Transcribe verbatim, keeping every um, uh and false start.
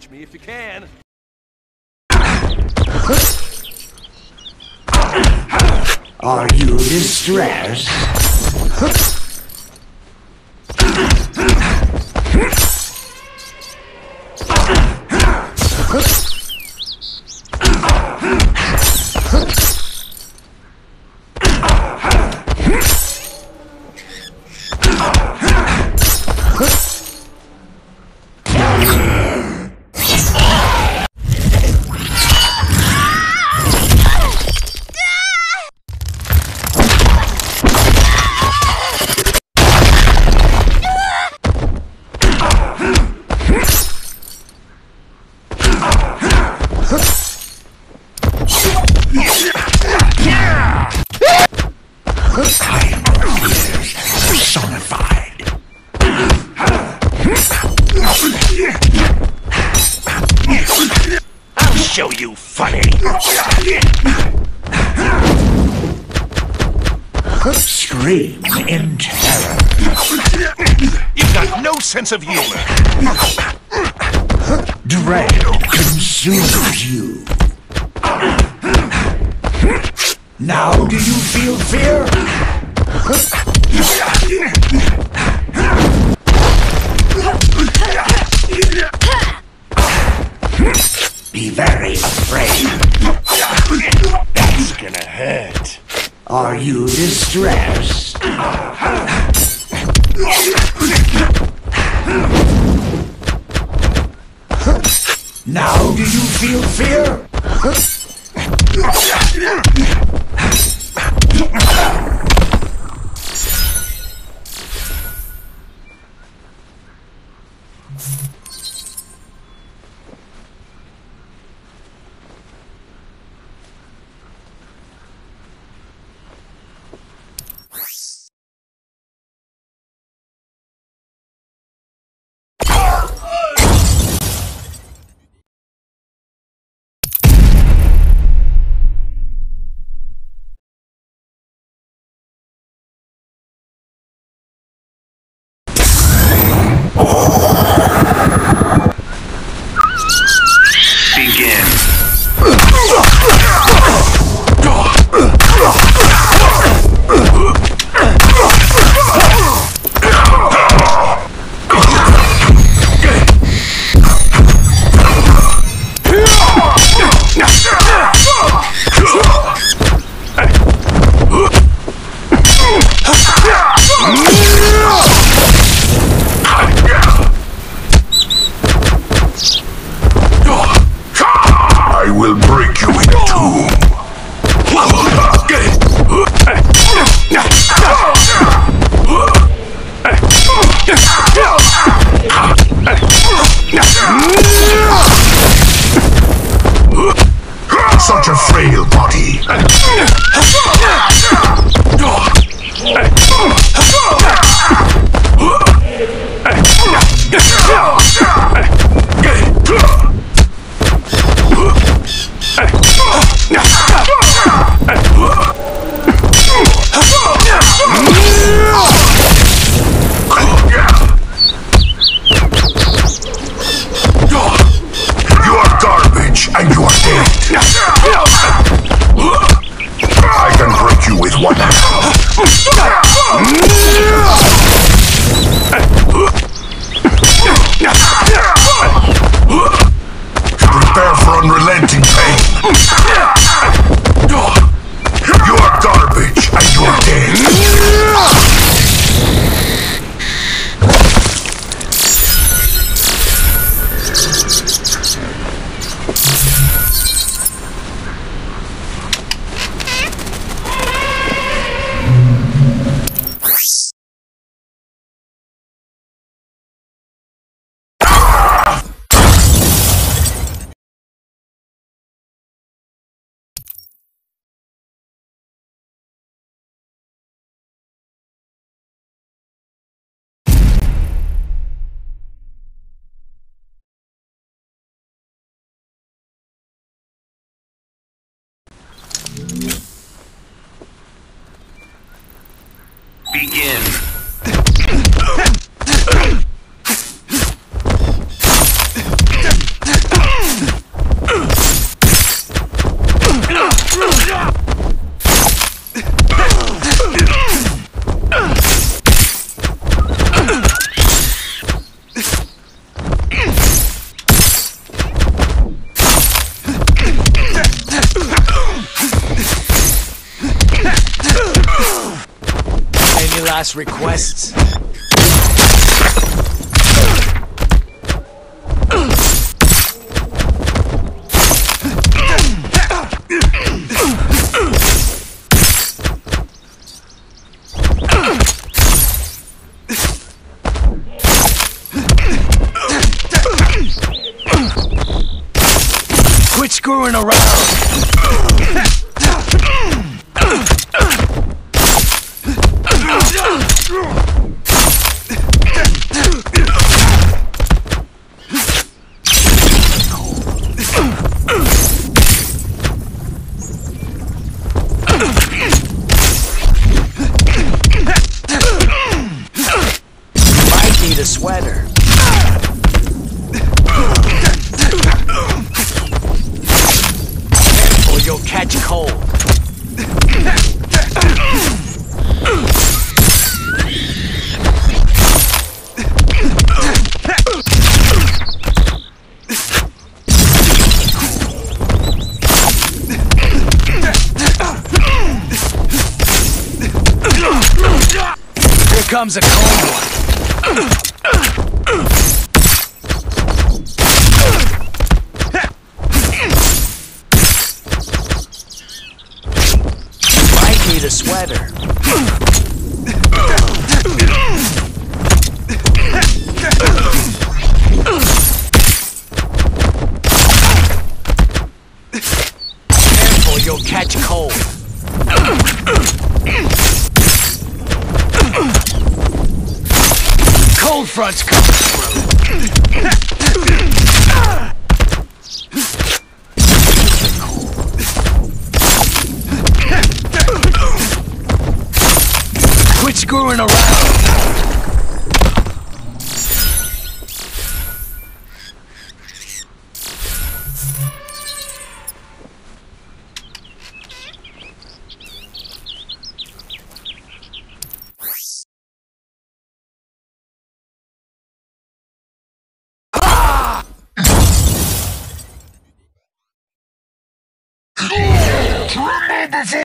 Catch me if you can. Are you distressed? Show you funny. Scream in terror. You've got no sense of humor. Dread consumes you. Now do you feel fear? Be very afraid. That's gonna hurt. Are you distressed? Now do you feel fear? Begin. I will break you in two. Such a frail body. You are garbage and you are dead. I can break you with one hand. Prepare for unrelenting pain. You are garbage and you are dead. Begin. last requests? Quit screwing around! Might need a sweater. Or you'll catch cold. Here comes a cold one. Might need a sweater. Careful, you'll catch cold. Cold front's coming through. Quit screwing around. Tremble before